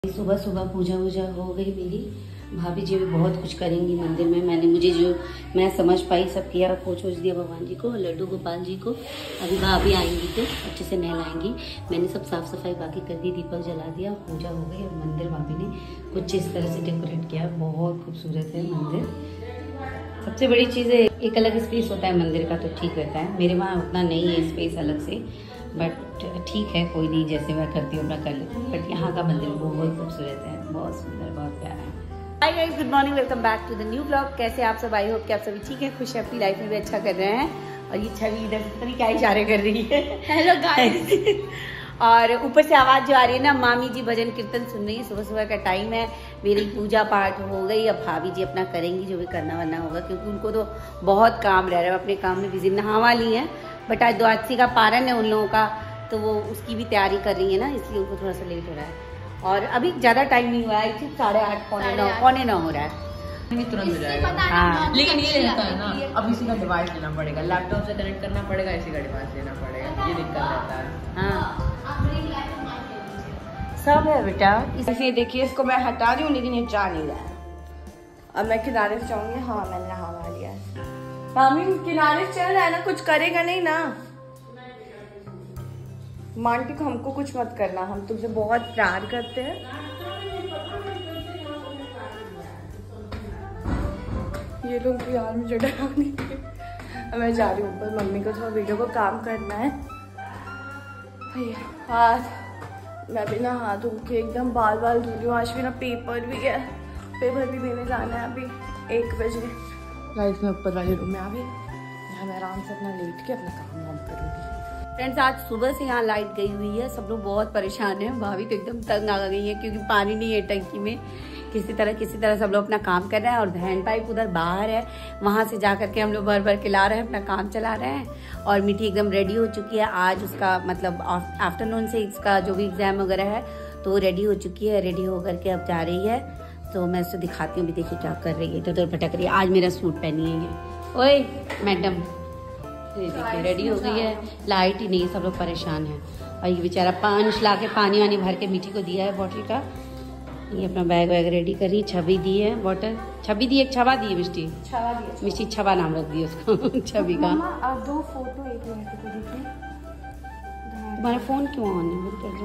सुबह सुबह पूजा वूजा हो गई मेरी। भाभी जी भी बहुत कुछ करेंगी मंदिर में। मैं समझ पाई सब किया, पोछ दिया भगवान जी को, लड्डू गोपाल जी को। अभी भाभी आएंगी तो अच्छे से नहलाएंगी। मैंने सब साफ सफाई बाकी कर दी, दीपक जला दिया, पूजा हो गई। और मंदिर भाभी ने कुछ इस तरह से डेकोरेट किया, बहुत खूबसूरत है मंदिर। सबसे बड़ी चीज़ है एक अलग स्पेस होता है मंदिर का तो ठीक रहता है। मेरे वहाँ उतना नहीं है स्पेस अलग से, बट ठीक है, कोई नहीं, जैसे मैं करती हूँ मैं कर लेती हूँ। बट यहाँ का मंदिर बहुत खूबसूरत है, बहुत सुंदर, बहुत प्यारा है। Hi guys, good morning, welcome back to the new blog. कैसे आप सब? आई होप कि आप सभी ठीक है, खुश है, अपनी लाइफ में भी अच्छा कर रहे हैं। और ये छवि इधर से क्या इशारे कर रही है, हेलो गाइस। और ऊपर से आवाज जो आ रही है ना, मामी जी भजन कीर्तन सुन रही है। सुबह सुबह का टाइम है, मेरी पूजा पाठ हो गई। अब भाभी जी अपना करेंगी जो भी करना वरना होगा, क्योंकि उनको तो बहुत काम रह रहा है, अपने काम में बिजी। नहा वाली है, बट आज द्वादशी का पारण है उन लोगों का, तो वो उसकी भी तैयारी कर रही है ना, इसलिए उनको थोड़ा सा लेट हो रहा है। और अभी ज्यादा टाइम नहीं हुआ है, सिर्फ 8:30 पौने 9 हो रहा है। तुरंत हो जाएगा। हाँ। लेकिन ये रहता है ना, अब इसी का डिवाइस लेना पड़ेगा, लैपटॉप से कनेक्ट करना पड़ेगा, इसी का डिवाइस लेना पड़ेगा, ये दिक्कत रहता है। हाँ, सब है बेटा। इसे देखिए, इसको मैं हटा रही हूँ लेकिन ये जा नहीं रहा है। अब मैं किनारे से जाऊंगी। हाँ, मैंने नहा लिया है। मामी किनारे से चल रहा है ना, कुछ करेगा नहीं ना। मांटी को हमको कुछ मत करना, हम तुमसे बहुत प्यार करते हैं। ये लोग यार मुझे डरा नहीं थे। मैं जा रही हूँ ऊपर, मम्मी को थोड़ा वीडियो को काम करना है। भैया हाथ, मैं भी ना हाथ धो के एकदम बाल धो रही हूँ। आज भी ना पेपर भी है, पेपर भी देने जाना है अभी 1 बजे। गाइस, मैं ऊपर वाले रूम में आ गई, यहाँ मैं आराम से अपना लेट के अपना काम वाम करूँगी। फ्रेंड्स, आज सुबह से यहाँ लाइट गई हुई है, सब लोग बहुत परेशान हैं। भाभी तो एकदम तंग आ गई है, क्योंकि पानी नहीं है टंकी में। किसी तरह सब लोग अपना काम कर रहे हैं। और हैंड पाइप उधर बाहर है, वहां से जा करके हम लोग भर के ला रहे हैं, अपना काम चला रहे हैं। और मीठी एकदम रेडी हो चुकी है। आज उसका मतलब आफ्टरनून से इसका जो भी एग्जाम वगैरह है तो वो रेडी हो चुकी है। रेडी होकर के अब जा रही है, तो मैं उसको दिखाती हूँ। भी देखिए क्या कर रही है, इधर भटक रही है। आज मेरा सूट पहनी है। ओए मैडम, देखिए रेडी हो गई है। लाइट ही नहीं, सब लोग परेशान हैं। और ये बेचारा पांच ला के पानी वानी भर के मीठी को दिया है बॉटल का। ये अपना बैग वैग रेडी कर रही। छवि दी है बॉटल, छवि दी, एक छवा दी है मिष्टी, मिष्टी छवा नाम रख दिया उसको छवि का। 2 फोटो एक मिनट को देखिए। तुम्हारा फोन क्यों ऑन है?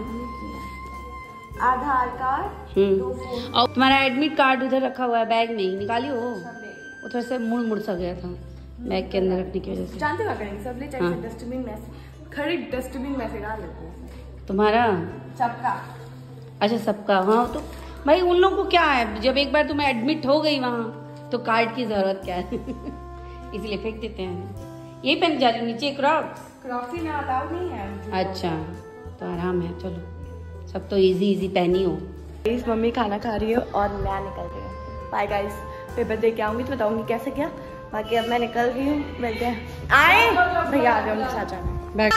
Aadhaar card, 2 photo. और तुम्हारा एडमिट कार्ड उधर रखा हुआ है बैग में ही, निकाली हो। वो थोड़ा सा मुड़ सा गया था बैग के अंदर रखने की वजह से। जानते क्या करेंगे, सब ले चाहिए डस्टबिन में से, खड़ी डस्टबिन में से डाल देते हैं। तुम्हारा सबका? अच्छा, सबका। हाँ, तो भाई उन लोगों को क्या है, जब एक बार तुम एडमिट हो गई वहाँ तो कार्ड की जरूरत क्या है इसलिए फेंक देते हैं। यही पहन जा रही हूँ नीचे, क्रॉक्स में अलाउ नहीं है। अच्छा, तो आराम है। चलो, सब तो इजी पहनी हो। गाइस, मम्मी खाना खा रही है और मैं निकल रही हूँ। बाय गाइस, पेपर दे के आऊंगी तो बताऊंगी कैसे क्या। बाकी अब मैं निकल रही हूँ। मिलते हैं, आए भैया आ गए उनके साथ जाना।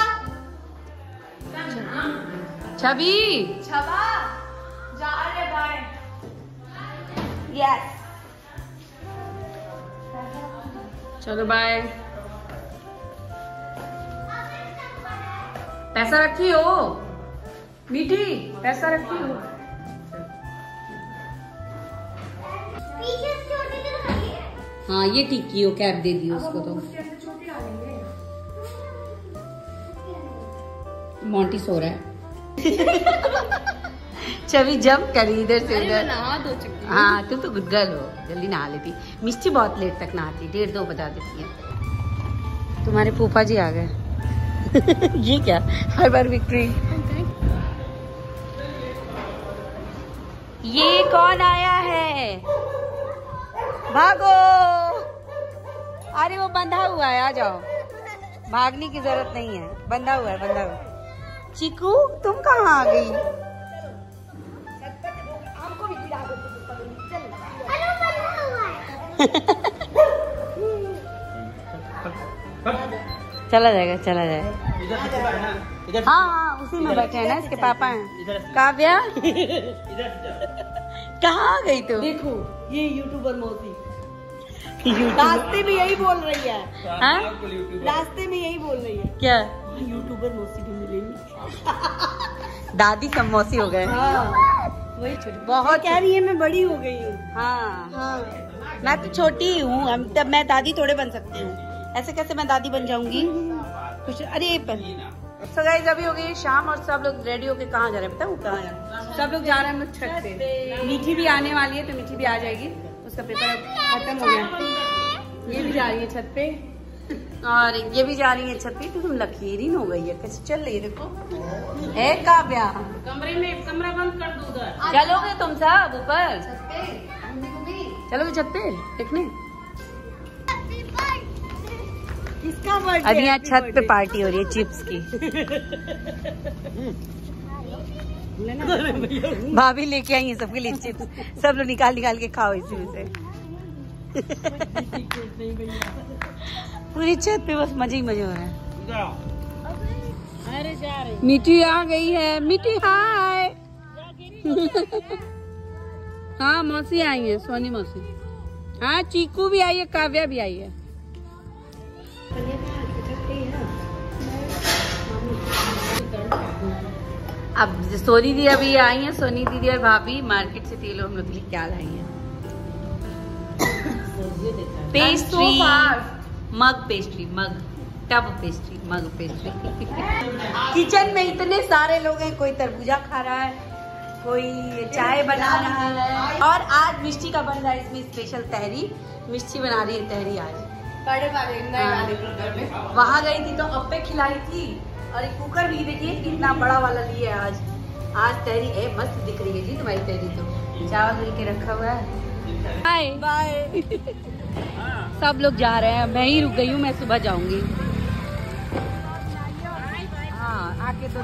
छवि, छवा जा रहे, बाय। यस, चलो बाय। पैसा रखी हो मीठी, पैसा रखी हो। हाँ, ये ठीक की हो, कैप दे दी उसको। तो मोंटी सो रहा है छवि जब करी इधर से उधर। हाँ, तुम तो गुड गर्ल हो, जल्दी नहा लेती। मिष्टी बहुत लेट तक नहाती, 1:30-2 बजा देती है। तुम्हारे फूफा जी आ गए ये क्या, हर बार विक्ट्री। ये कौन आया है? भागो, अरे वो बंधा हुआ है, आ जाओ। भागने की जरूरत नहीं है, बंधा हुआ है। चीकू, तुम कहाँ आ गई? चला जाएगा। हाँ, उसी में बैठे हैं ना, इसके पापा हैं। काव्या कहाँ आ गई तू? देखो, ये यूट्यूबर मौसी रास्ते में यही बोल रही है। हाँ, रास्ते में यही बोल रही है। क्या? यूट्यूबर मौसी भी मिलेंगी। दादी सब मौसी हो गए। हाँ, वही छोटी बहुत कह रही है मैं बड़ी हो गई हूँ। हाँ हाँ मैं तो छोटी हूँ, हम तब मैं दादी थोड़े बन सकती हूँ। ऐसे कैसे मैं दादी बन जाऊंगी कुछ। अरे तो गाइस अभी हो गई शाम और सब लोग रेडी होके कहाँ जा रहे हैं पता है? वो कहाँ जा रहे हैं? सब लोग जा रहे हैं हम लोग छत पे। मीठी भी आने वाली है तो मीठी भी आ जाएगी, उसका पेपर खत्म हो गया। ये भी जा रही है छत पे और ये भी जा रही है छत पे। तो तुम लकीरीन हो गई है, कैसे चल रही है देखो। है काव्या कमरे में कमरा बंद कर दो उधर। चलोगे तुम सब ऊपर? चलोगे छत पे देखने? किसका बर्थडे? अभी यहाँ छत पे पार्टी हो रही है चिप्स की। भाभी लेके आई है सबके लिए चिप्स, सब लोग निकाल निकाल के खाओ इसी में से। पूरी छत पे बस मजे ही मजे हो रहे हैं। मीठी आ गई है। मीठी हाय। हाँ मौसी आई है, सोनी मौसी। हाँ चीकू भी आई है, काव्या भी आई है। अब सोनी दी अभी आई है, सोनी दीदी और भाभी मार्केट से तेल हम लोग के लिए क्या लाई है? Pastry, mug pastry, mug tub pastry, mug pastry. Kitchen में इतने सारे लोग हैं, कोई तरबूजा खा रहा है, कोई चाय बना रहा है और आज मिष्टी का बन रहा है इसमें स्पेशल तहरी। मिष्टी बना रही है तहरी आज। वहाँ गई थी तो अप्पे खिलाई थी और एक कुकर भी देखिए कितना बड़ा वाला लिया है आज। आज तहरी है, मस्त दिख रही है जी तुम्हारी तहरी। तो चावल मिल के रखा हुआ है। Bye bye. सब लोग जा रहे हैं, मैं ही रुक गई हूँ, मैं सुबह जाऊंगी। हाँ आके तो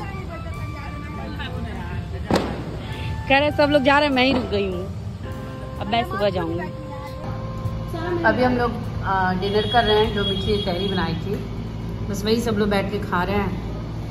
कह रहे सब लोग जा रहे हैं, मैं ही रुक गई हूँ, अब मैं सुबह जाऊंगी। अभी हम लोग डिनर कर रहे हैं, जो मीठी तहरी बनाई थी बस वही सब लोग बैठ के खा रहे हैं।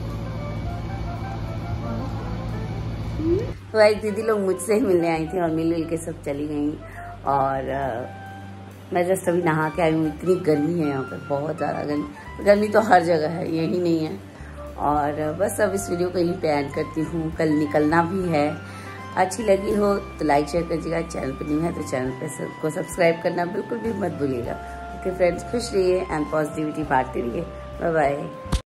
तो एक दीदी लोग मुझसे ही मिलने आई थी और मिल के सब चली गई और मैं जस्ट अभी नहा के आई हूँ। इतनी गर्मी है यहाँ पर, बहुत ज़्यादा गर्मी। गर्मी तो हर जगह है, यही नहीं है। और बस अब इस वीडियो को यहीं पे एंड करती हूँ, कल निकलना भी है। अच्छी लगी हो तो लाइक शेयर करिएगा, चैनल पर नहीं है तो चैनल पर को सब्सक्राइब करना बिल्कुल भी मत भूलिएगा। ओके फ्रेंड्स, खुश रहिए एंड पॉजिटिविटी बांटते रहिए। Bye bye.